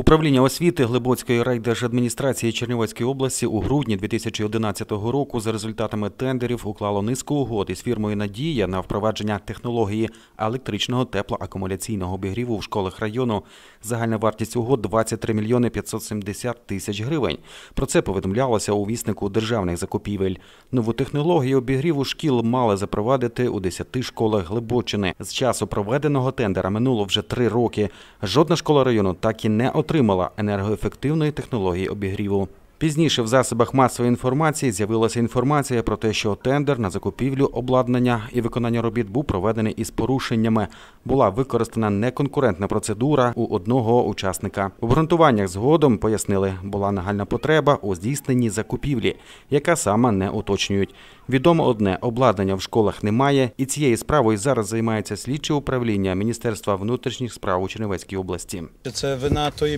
Управління освіти Глибоцької райдержадміністрації Чернівецької області у грудні 2011 року за результатами тендерів уклало низку угод із фірмою «Надія» на впровадження технології електричного теплоакумуляційного обігріву в школах району. Загальна вартість угод – 23 мільйони 570 тисяч гривень. Про це повідомлялося у віснику державних закупівель. Нову технологію обігріву шкіл мали запровадити у 10 школах Глибоччини. З часу проведеного тендера минуло вже 3 роки. Жодна школа району так і не отримала енергоефективної технології обігріву. Пізніше в засобах масової інформації з'явилася інформація про те, що тендер на закупівлю обладнання і виконання робіт був проведений із порушеннями. Була використана неконкурентна процедура у одного учасника. У обґрунтуваннях згодом, пояснили, була нагальна потреба у здійсненні закупівлі, яка саме не уточнюють. Відомо одне – обладнання в школах немає, і цією справою зараз займається слідче управління Міністерства внутрішніх справ у Чернівецькій області. Це вина тої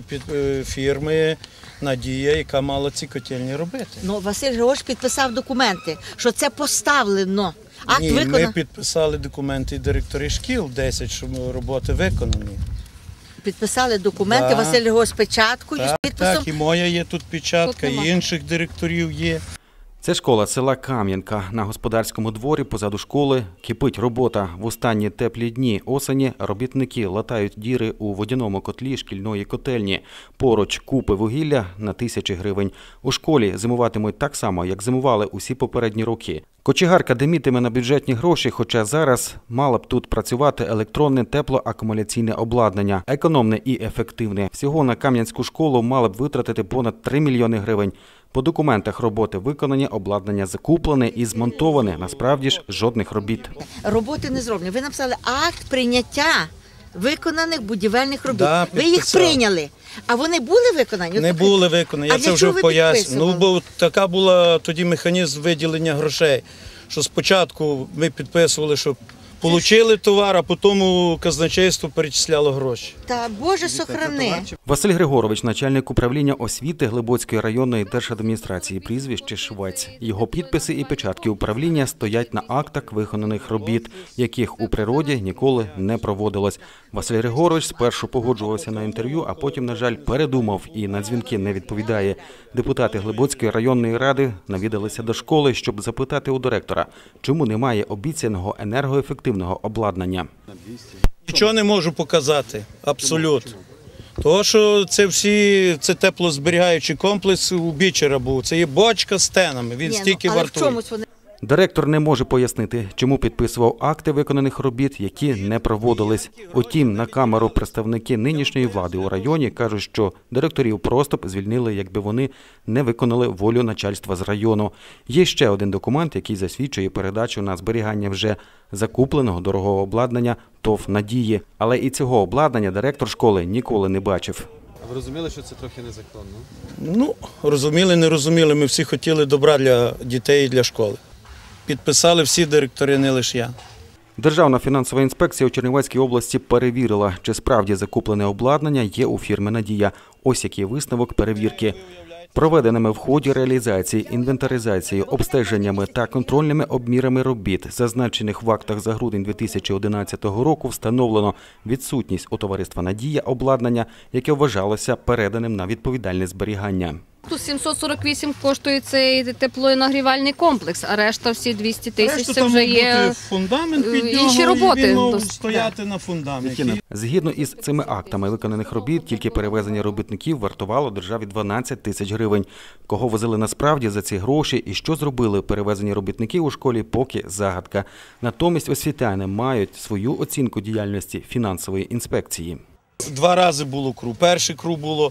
фірми «Надія», яка мала ці котельні робити. Василь Григорович підписав документи, що це поставлено. Ні, ми підписали документи директори шкіл, 10, що роботи виконані. Підписали документи, да. Василь Григорович з печаткою, з підписом. Так, і моя є тут печатка, і інших директорів є. Це школа села Кам'янка. На господарському дворі позаду школи кипить робота. В останні теплі дні осені робітники латають діри у водяному котлі шкільної котельні. Поруч купи вугілля на тисячі гривень. У школі зимуватимуть так само, як зимували усі попередні роки. Кочегарка димітиме на бюджетні гроші, хоча зараз мало б тут працювати електронне теплоакумуляційне обладнання. Економне і ефективне. Всього на Кам'янську школу мали б витратити понад 3 мільйони гривень. По документах роботи виконані, обладнання закуплене і змонтоване. Насправді ж жодних робіт. Роботи не зроблені. Ви написали акт прийняття виконаних будівельних робіт. Да, ви їх прийняли. А вони були виконані? Не були виконані, я це вже пояснюю. Бо така була тоді механізм виділення грошей, що спочатку ми підписували, що отримали товар, а потім казначейство перечисляло гроші. Та Боже сохрани. Василь Григорович, начальник управління освіти Глибоцької районної держадміністрації, прізвище Швець. Його підписи і печатки управління стоять на актах виконаних робіт, яких у природі ніколи не проводилось. Василь Григорович спершу погоджувався на інтерв'ю, а потім, на жаль, передумав і на дзвінки не відповідає. Депутати Глибоцької районної ради навідалися до школи, щоб запитати у директора, чому немає обіцяного енергоефективного обладнання. Нічого не можу показати, абсолютно. Тому що це теплозберігаючий комплекс у Бічера був. Це є бочка з тенами, він стільки вартує. Директор не може пояснити, чому підписував акти виконаних робіт, які не проводились. Утім, на камеру представники нинішньої влади у районі кажуть, що директорів просто б звільнили, якби вони не виконали волю начальства з району. Є ще один документ, який засвідчує передачу на зберігання вже закупленого дорогого обладнання ТОВ «Надії». Але і цього обладнання директор школи ніколи не бачив. А ви розуміли, що це трохи незаконно? Розуміли, не розуміли. Ми всі хотіли добра для дітей і для школи. Підписали всі директори, не лише я. Державна фінансова інспекція у Чернівецькій області перевірила, чи справді закуплене обладнання є у фірми «Надія». Ось який висновок перевірки. Проведеними в ході реалізації, інвентаризації, обстеженнями та контрольними обмірами робіт, зазначених в актах за грудень 2011 року, встановлено відсутність у товариства «Надія» обладнання, яке вважалося переданим на відповідальне зберігання. Тут 748 коштує цей теплонагрівальний комплекс, а решта всі 200 тисяч це вже є фундамент під інші роботи. Він мав стояти на фундаменті. Згідно із цими актами виконаних робіт, тільки перевезення робітників вартувало державі 12 тисяч гривень. Кого возили насправді за ці гроші і що зробили перевезені робітники у школі, поки загадка. Натомість освітяни мають свою оцінку діяльності фінансової інспекції. 2 рази було КРУ. Перший КРУ було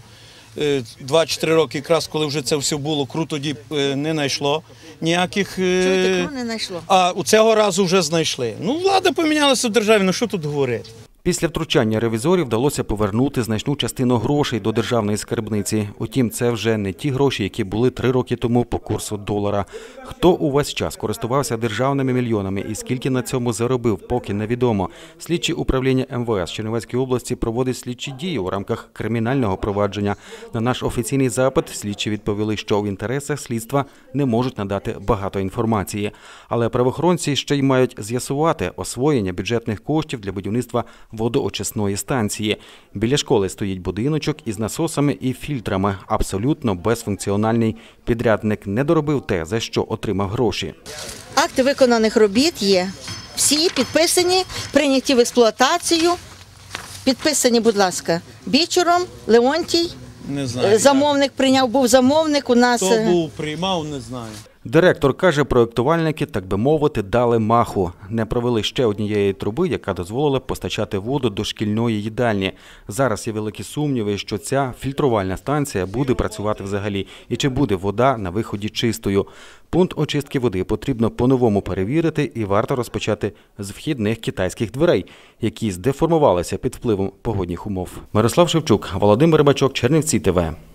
2-4 роки, якраз коли вже це все було, КРУ тоді не знайшло ніяких. Чуєте, КРУ не знайшло? А у цього разу вже знайшли. Влада помінялася в державі, що тут говорити? Після втручання ревізорів вдалося повернути значну частину грошей до державної скарбниці. Утім, це вже не ті гроші, які були 3 роки тому по курсу долара. Хто увесь час користувався державними мільйонами і скільки на цьому заробив, поки невідомо. Слідчі управління МВС Чернівецької області проводить слідчі дії у рамках кримінального провадження. На наш офіційний запит слідчі відповіли, що в інтересах слідства не можуть надати багато інформації. Але правоохоронці ще й мають з'ясувати освоєння бюджетних коштів для будівництва водоочисної станції. Біля школи стоїть будиночок із насосами і фільтрами. Абсолютно безфункціональний. Підрядник не доробив те, за що отримав гроші. Акти виконаних робіт є. Всі підписані, прийняті в експлуатацію. Підписані, будь ласка, Бічуром, Леонтій. Не знаю. Замовник прийняв, був замовник у нас. Хто був, приймав, не знаю. Директор каже, проєктувальники, так би мовити, дали маху. Не провели ще однієї труби, яка дозволила постачати воду до шкільної їдальні. Зараз є великі сумніви, що ця фільтрувальна станція буде працювати взагалі і чи буде вода на виході чистою. Пункт очистки води потрібно по-новому перевірити і варто розпочати з вхідних китайських дверей, які здеформувалися під впливом погодних умов. Мирослав Шевчук, Володимир Рибачок, Чернівці ТВ.